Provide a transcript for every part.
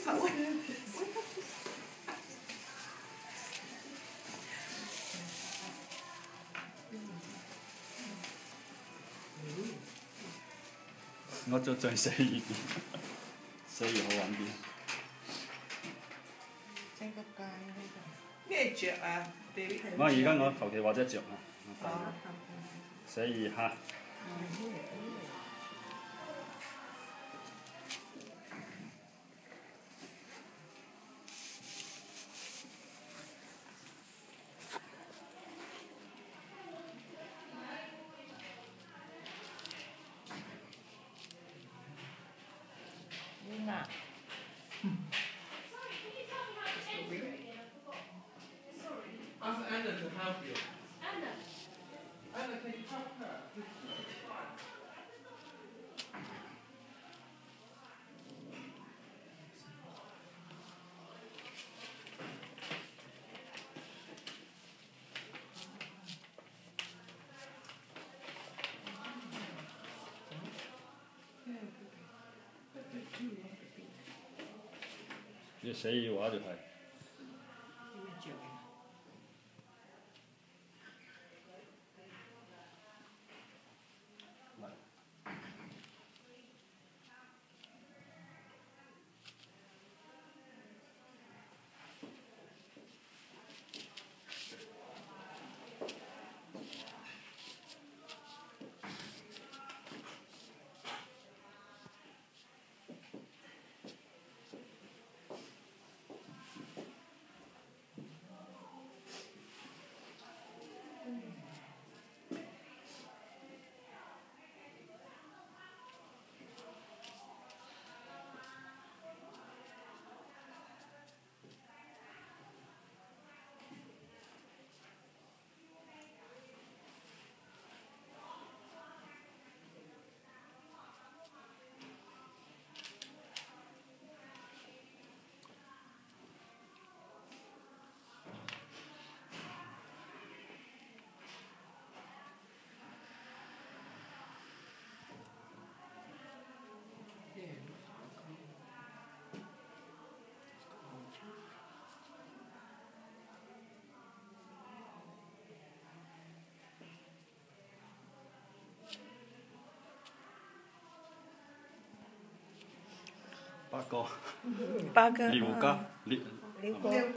我就最寫意啲，寫意好玩啲。 整個街呢度。咩雀啊？ 我而家我求其畫隻雀啊。寫意蝦。 Luna. Ask Anna to help you. Anna, can you help her? 你寫意畫就係。八哥， 八哥， 廖家，廖哥係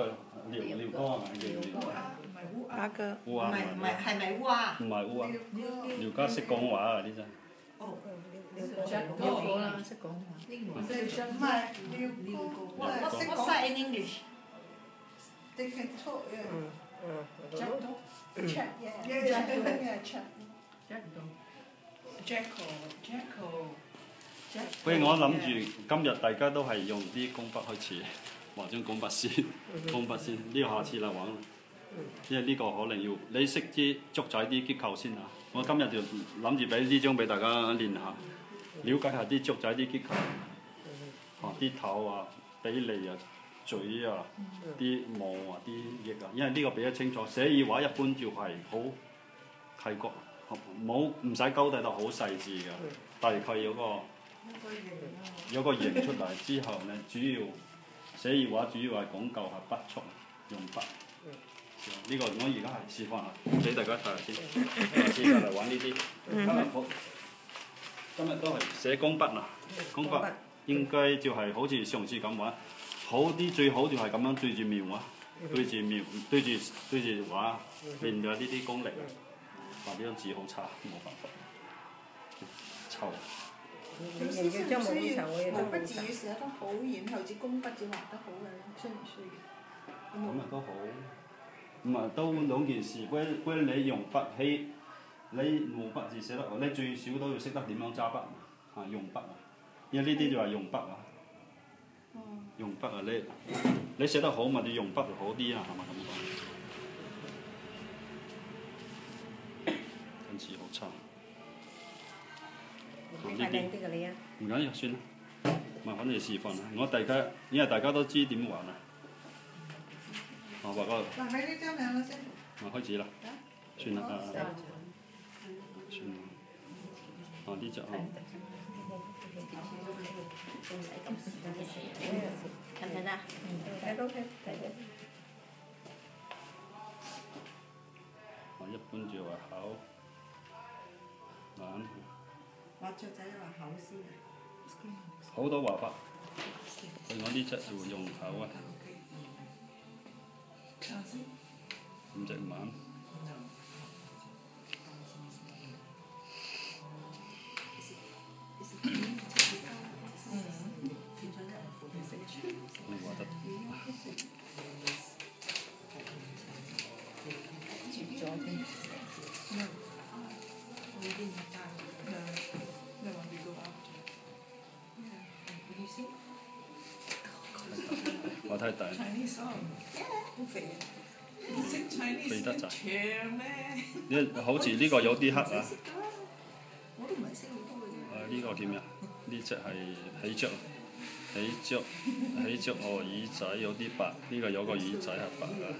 咪叫八哥， 烏鴉？ 係咪烏鴉？ 唔係烏鴉，廖家識講話啊！呢真。 哦， 廖哥啦，識講話。 唔係廖哥，我識講 in English。They can talk, yeah. Chat, Jacko. 不如我諗住今日大家都係用啲工筆開始畫張工筆先，工筆先，呢個下次嚟玩。因為呢個可能要你識啲竹仔啲結構先啊！我今日就諗住俾呢張俾大家練下，了解下啲竹仔啲結構，啲頭啊、比例啊、嘴啊、啲毛啊、啲翼啊，因為呢個比較清楚。寫意畫一般就係好係個冇唔使交代到好細緻嘅，大概有個形出嚟之後呢，主要寫意畫主要係講究係筆觸用筆。呢個我而家係示範下，俾大家睇下先。下次就嚟玩呢啲。今日都係寫工筆啊，工筆應該就係好似上次咁玩，好啲最好就係咁樣對住描啊，對住畫，練咗呢啲功力啊。畫呢張紙好差，冇辦法，臭。 你需唔需要毛筆字要寫得好，然後至工筆字畫得好嘅咧？需唔需要？ 咁啊都好，咁啊都兩件事。歸你用筆起，你毛筆字寫得好，你最少都要識得點樣揸筆啊，用筆啊，因為呢啲就係用筆啊。用筆啊，你寫得好咪你用筆就好啲啊，係咪咁講？今次好差。 靚啲嘅你啊！ 唔緊要，算啦。咪反正示範啦，因為大家都知點玩啊。畫個。 嗱，俾呢張名啦先。 開始啦。算啦，算啦。呢隻啊。 睇唔睇得？睇到睇睇到。 我一般就話口眼， 畫雀仔話口先啊。 好多畫法。我呢隻就用口啊，五隻眼。你畫得。 左邊。 我太大。 Chinese song，好肥啊！你識 Chinese 肥得滯。 唱咩？ 呢好似呢個有啲黑啊。 我都唔係識好多嘅啫。 呢個叫咩啊？呢隻係喜鵲，喜鵲我耳仔有啲白，呢個有個耳仔係白㗎。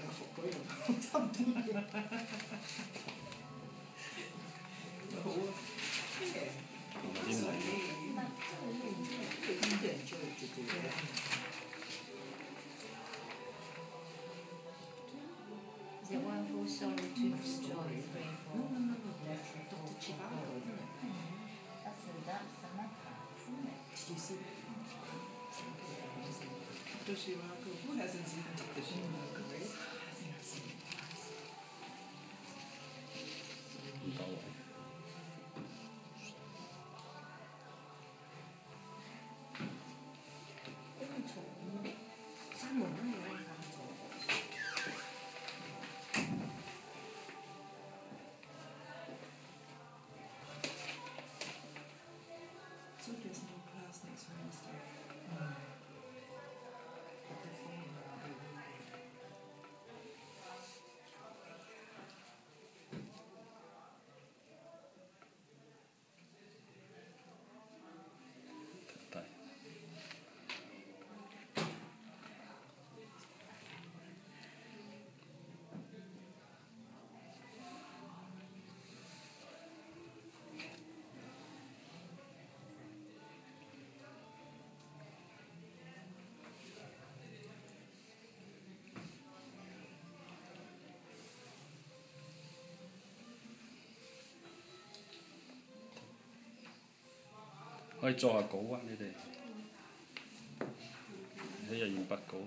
好啊。 同埋啲毛。 Is it one full sorrow, two for joy, three for Dr. Chivago? That's a necklace, isn't it? Did you see that? Dr. Chivago. Who hasn't seen Dr. Chivago? 唔夠喎。 閂門啦，你揾下。So there's no class next Wednesday. But the phone will be ready. 大。可以作下稿啊！你哋每日研8稿。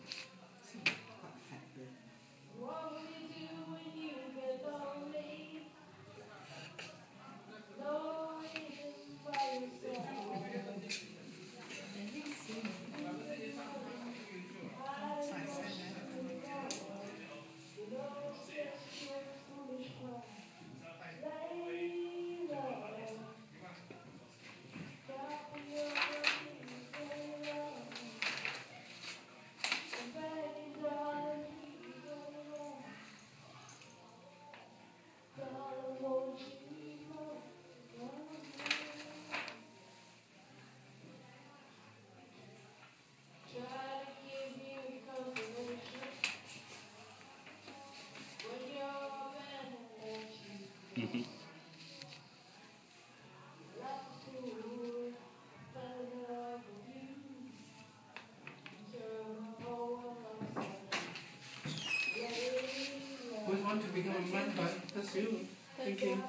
Always want to become a member. That's you. Thank you.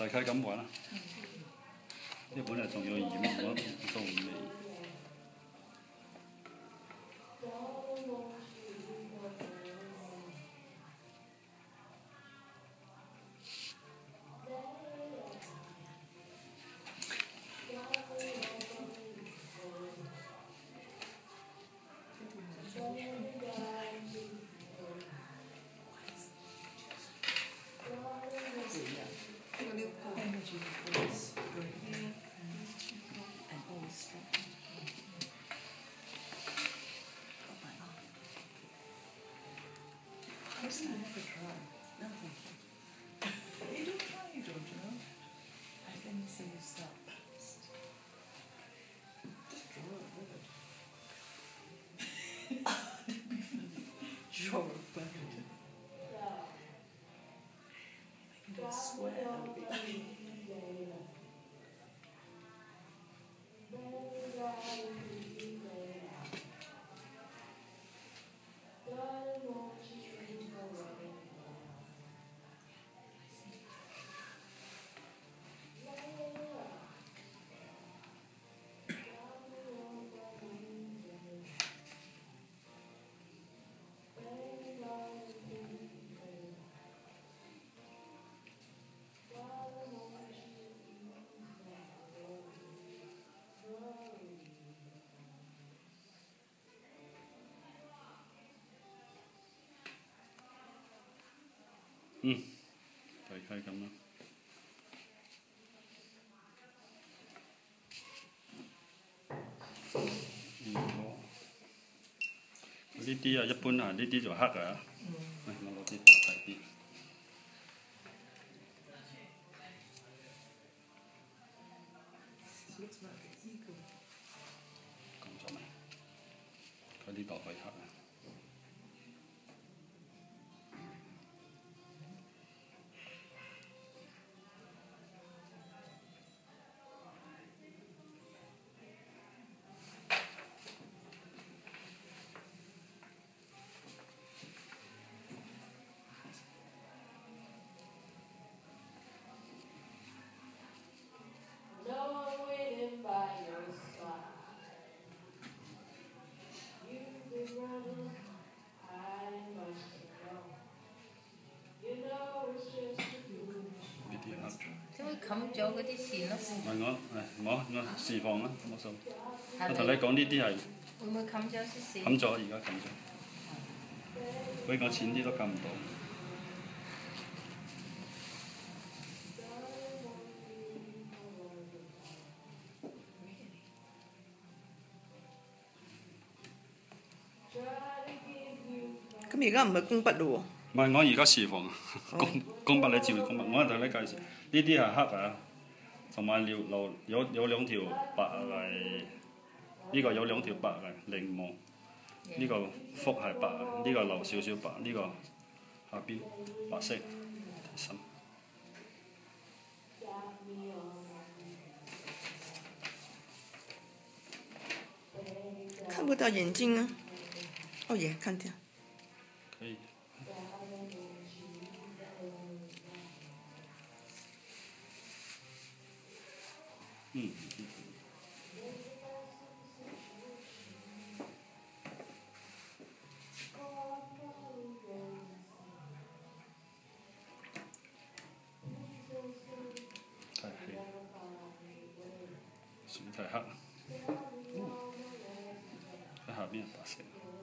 大概咁玩啦。呢本嚟仲要鹽，我都唔味。 Sure, but I swear that'll be. 大概咁啦。呢啲啊，一般啊，呢啲就黑啊。我攞啲大啲。講咗未？佢呢度可以黑啊。 點會冚咗嗰啲線咯？ 我示範啦，冇數。我同你講呢啲係會唔會冚咗啲線？ 冚咗，而家冚咗。俾我淺啲都冚唔到。 咁而家唔係工筆咯唔係，我而家示範工筆你照工筆，我同你介紹，呢啲係黑啊，同埋有兩條白係，呢個有兩條白係檸檬，呢個幅係白，呢個留少少白，呢個下邊白色深。 看不到眼睛啊！哦耶，看见。 可以。太黑，水太黑。喺下邊係白色。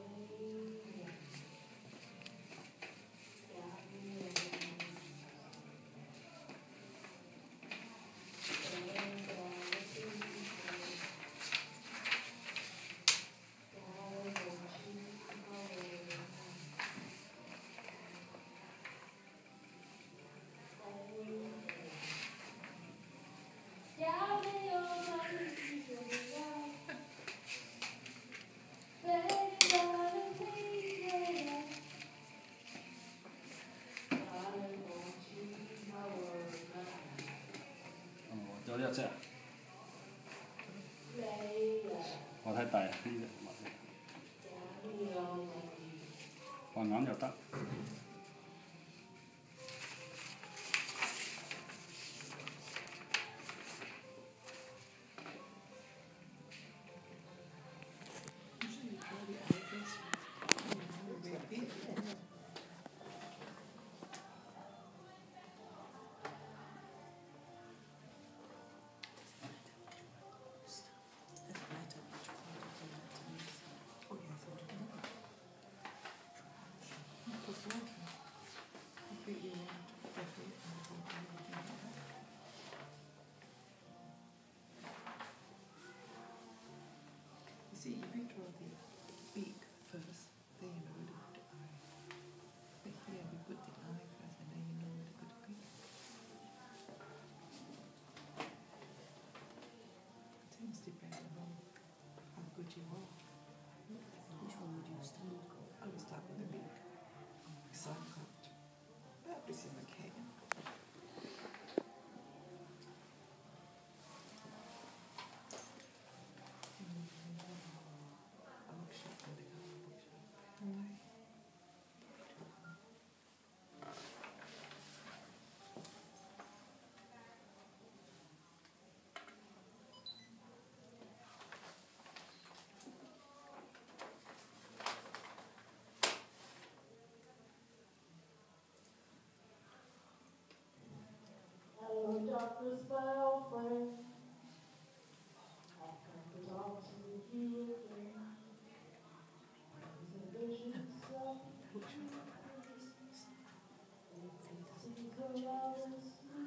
有呢隻，我太大，呢隻橫眼又得。 the beak first, then you know where to put the eye. But here we put the eye first and then you know where to put the beak. Things depend on how good you are. Which one would you start? I will start with the beak. So I've got this in the can. Hello, darkness, my old friend. I've come to talk to you again. These visions of these are all sleeping.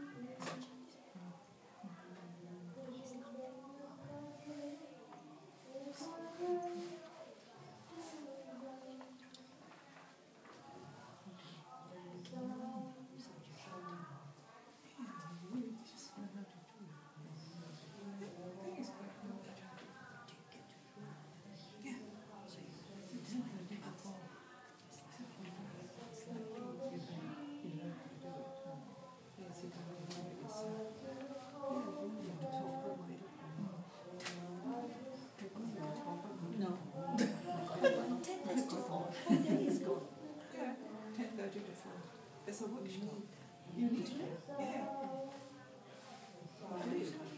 No. 10 to 4. 4 days gone. Yeah, 10:30 to 4. It's a workshop. You need to. Yeah.